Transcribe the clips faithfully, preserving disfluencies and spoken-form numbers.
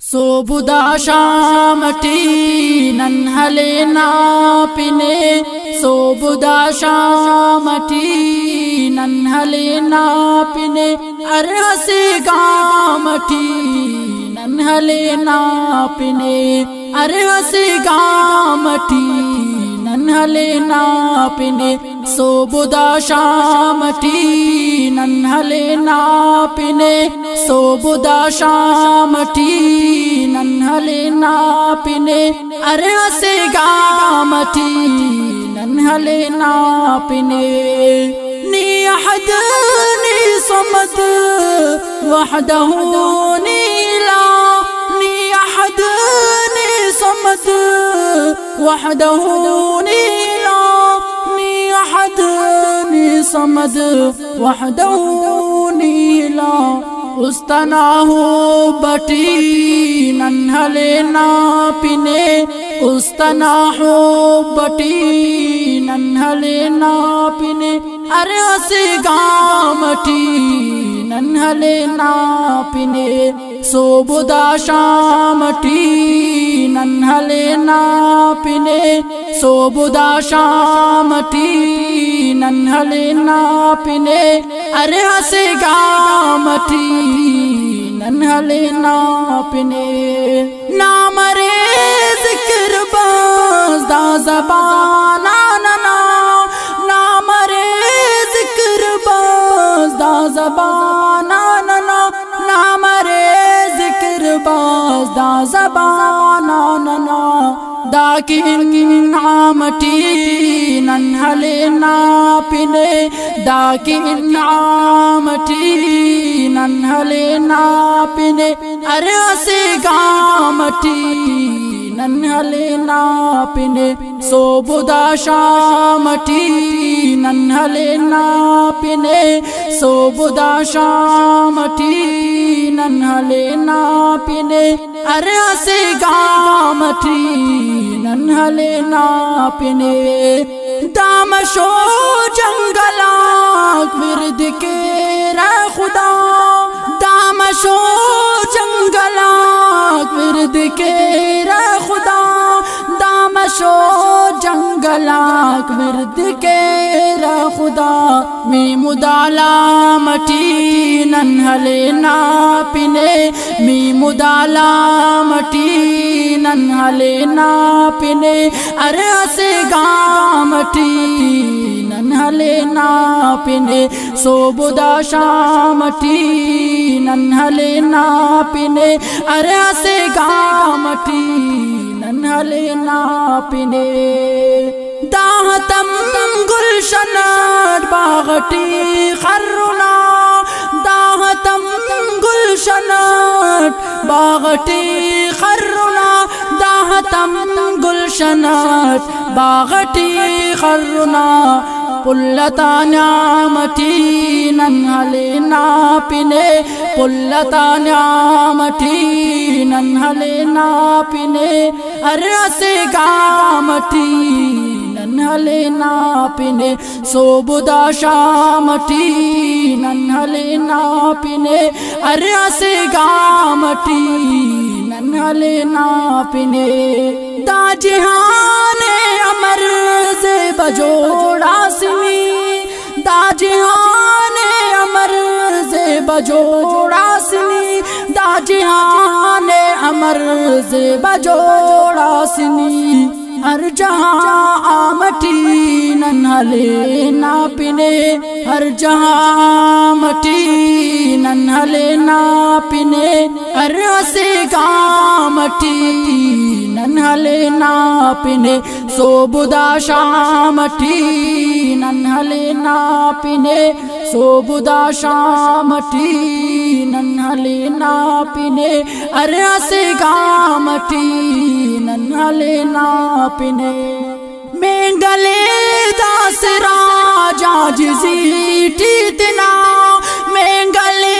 सोबुदा शामटी नन्हले नापिने सोबुदा शामटी नन्हले नापिने अरहसे गामटी नन्हले नापिने अरहसे गामटी नन्हले नापिने सोबुदा शामटी नन्हले नापिने सोबुदा शामटी नन्हले नापिने अरहसे गामटी नन्हले नापिने नी अहद नी समद वहदहु नीला नी अहद नी समद वहदहु नीला नी अहद नी समद वहदहु नीला उस्तनाहु बटी नन्हले नापिने उस्तनाहु बटी नन्हले नापिने अरहसे गामटी नन्हले नापिने सोबुदा शामटी नन्हले नापिने सोबुदा शामटी नन्हले नापिने अरहसे गामटी नन्हले नापिने नामरे जिक्र बाज़ दा ज़बाना नना नामरे जिक्र बाज़ दा ज़बाना नना नामरे जिक्र बाज़ दा ज़बाना नना दाकिन नामटी नन्हले नापिने दाकिन नामटी नन्हले नापिने अरहसे गामटी नन्हले नापिने सोबुदा शामटी नन्हले नापिने सोबुदा शामटी नन्हले नापिने अरहसे गामटी नन्हले नापिने दामशो जंगला विरद के रे खुदा दामशो जंगला विरद के रे खुदा दामशो जंगला विरद के रे खुदा मी मुदाला मटी नन्हले नापिने मी मुदाला मटी नन्हले नापिने अरहसे गामटी नन्हले नापिने सोबुदा शामटी नन्हले नापिने अरहसे गामटी नन्हले नापिने दाहतम गुलशन बागटी खर्रुना दाहतम गुलशन बागटी खर्रुना दाहतम गुलशन बागटी खर्रुना पुल्लता न्यामटी नन्हले नापिने पुल्लता न्यामटी नन्हले नापिने अरहसे गामटी नन्हले नापिने सोबुदा शामटी नन्हले नापिने अरहसे गामटी नन्हले नापिने दाजिहाने अमर से बजोड़ा सिनी दाजिहाने अमर से बजोड़ा सिनी दाजिहाने अमर से बजोड़ा सिनी हर जहाँ आमटी नन्हले नापिने हर जहाँ मटी नन्हले नापिने अरहसे गामटी नन्हले नापिने सोबुदा शामटी नन्हले नापिने सोबुदा शामटी नन्हले नापिने अरहसे गामटी नन्हले नापिने मेंगले दासरा जाजिजी टीतना मेंगले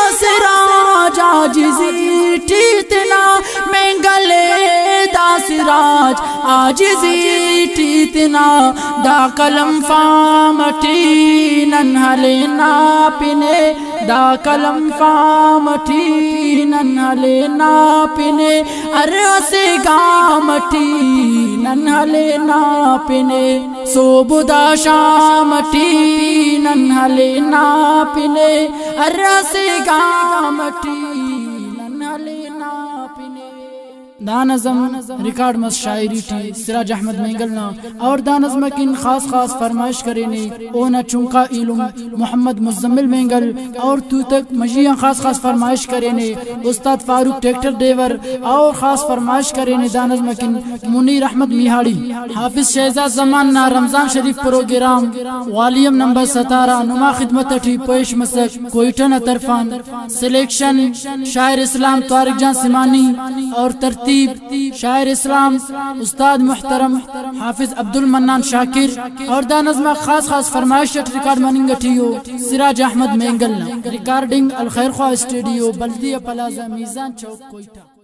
दासरा जाजिजी टीतना मेंगले दासरा सिराज आजिज़ी टीतना दा कलम फामठी नन्हले नापिने दा कलम फामठी नन्हले नापिने अरसे गामठी नन्हले नापिने सोबुदा शामठी नन्हले नापिने अरसे गामठी नन्हले नापिने। दा नज़म रिकॉर्ड मस शायरी थी सिराज अहमद मेंगलना और दा नज़म किन खास खास फरमाइश करे ने ओना चुंका इलम मोहम्मद मुज़म्मिल मेंगल और तू तक मजिया खास खास फरमाइश करे ने उस्ताद फारूक ट्रैक्टर देवर और खास फरमाइश करे ने दा नज़म किन मुनीर अहमद मिहाड़ी हाफिज शहजाद ज़माना रमजान शरीफ प्रोग्राम वालियम नंबर सतारह नुमा खिदमत अठी पेश मसक कोयटन तरफान सिलेक्शन शायर इस्लाम तारिक जान सिमानी और तरतीब शायर इस्लाम उस्ताद मुहतरम हाफिज अब्दुल मन्नान शाकिर और दा नज़्म खास खास फरमाइश रिकॉर्ड मनिंग ठियो सिराज अहमद मेंगल रिकॉर्डिंग अल खैर ख्वा स्टूडियो बल्दिया प्लाजा मीज़ान चौक कोयटा।